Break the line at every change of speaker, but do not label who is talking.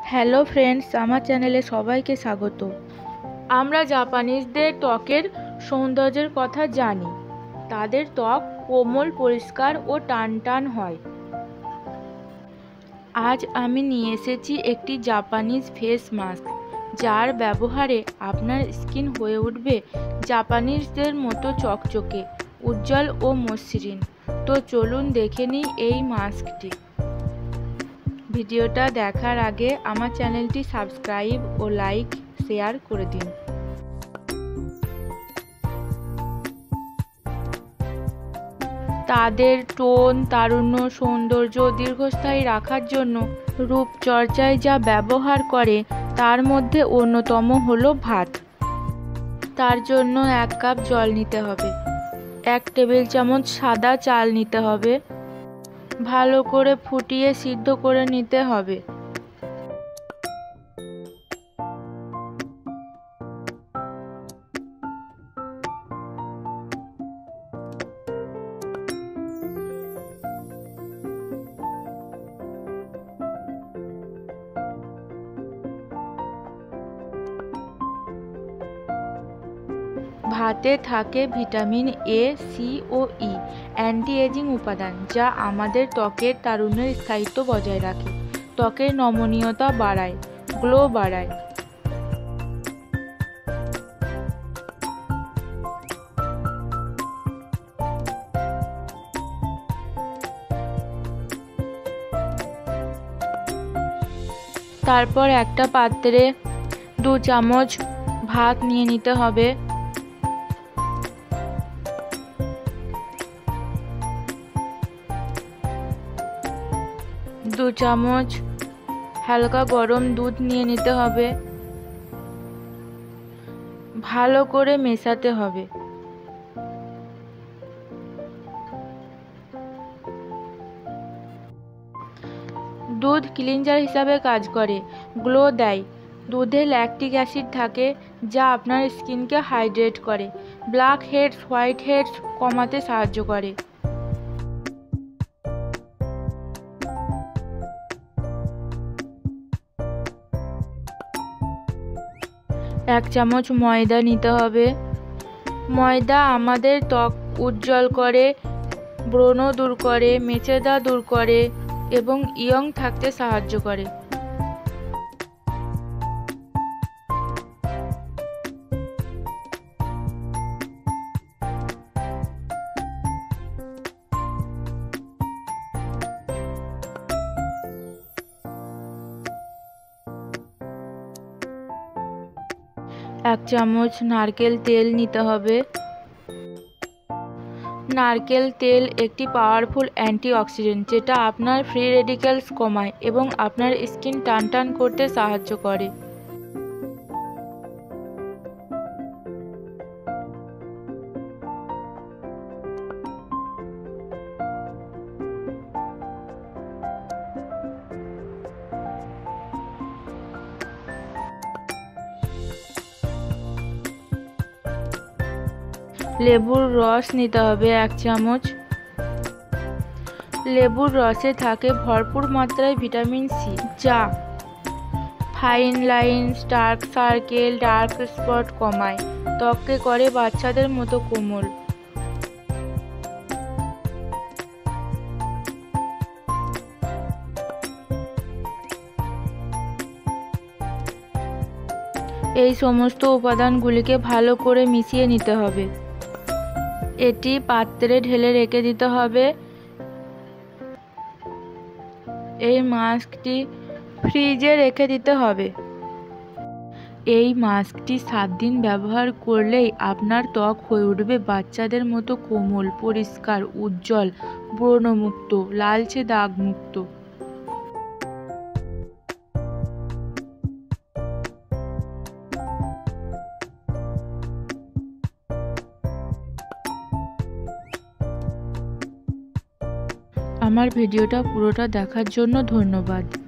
Hello friends, আমার চ্যানেলে সবাইকে স্বাগত। আমরা জাপানিজদের ত্বকের সৌন্দর্যের কথা জানি। তাদের ত্বক কোমল, পরিষ্কার ও টান টান হয়। আজ আমি নিয়ে এসেছি একটি জাপানিজ ফেস মাস্ক, যার ব্যবহারে আপনার স্কিন হয়ে উঠবে জাপানিজদের মতো চকচকে, উজ্জ্বল ও মসৃণ। তো চলুন দেখে নিই এই মাস্কটি। ভিডিওটা দেখার আগে আমার চ্যানেলটি সাবস্ক্রাইব ও লাইক শেয়ার করে দিন। তাদের টোন, তারুণ্য, সৌন্দর্য দীর্ঘস্থায়ী রাখার জন্য রূপচর্চায় যা ব্যবহার করে তার মধ্যে অন্যতম হলো ভাত। তার জন্য 1 কাপ জল নিতে হবে, 1 টেবিল চামচ সাদা চাল নিতে হবে, ভালো করে ফুটিয়ে সিদ্ধ করে নিতে হবে। ভাতে থাকে ভিটামিন এ, সি ও ই, অ্যান্টি এজিং উপাদান, যা আমাদের ত্বকের তারুণ্যের স্থায়িত্ব বজায় রাখে, ত্বকের নমনীয়তা বাড়ায়, গ্লো বাড়ায়। তারপর একটা পাত্রে 2 চামচ ভাত নিয়ে নিতে হবে। দু চামচ হালকা গরম দুধ নিয়ে নিতে হবে। ভালো করে মেশাতে হবে। দুধ ক্লিনজার হিসাবে কাজ করে, গ্লো দেয়। দুধে ল্যাকটিক অ্যাসিড থাকে, যা আপনার স্কিনকে হাইড্রেট করে, ব্ল্যাক হেডস, হোয়াইট হেডস কমাতে সাহায্য করে। এক চামচ ময়দা নিতে হবে। ময়দা আমাদের ত্বক উজ্জ্বল করে, ব্রণ দূর করে, মেচেদা দূর করে এবং ইয়ং থাকতে সাহায্য করে। এক চামচ নারকেল তেল নিতে হবে। নারকেল তেল একটি পাওয়ারফুল অ্যান্টিঅক্সিডেন্ট, যেটা আপনার ফ্রি রেডিক্যালস কমায় এবং আপনার স্কিন টান টান করতে সাহায্য করে। লেবুর রস নিতে হবে 1 চামচ। লেবুর রসে থাকে ভরপুর মাত্রায় ভিটামিন সি, যা fine lines, dark circle, dark spot কমায়, ত্বককে করে বাচ্চাদের মতো কোমল। এই সমস্ত উপাদানগুলিকে ভালো করে মিশিয়ে নিতে হবে। এটি পাত্রে ঢেলে রেখে দিতে হবে। এই মাস্কটি ফ্রিজে রেখে দিতে হবে। এই মাস্কটি 7 দিন ব্যবহার করলেই আপনার ত্বক হয়ে উঠবে বাচ্চাদের মতো কোমল, পরিষ্কার, উজ্জ্বল, ব্রণমুক্ত, লালচে দাগমুক্ত। আমার ভিডিওটা পুরোটা দেখার জন্য ধন্যবাদ।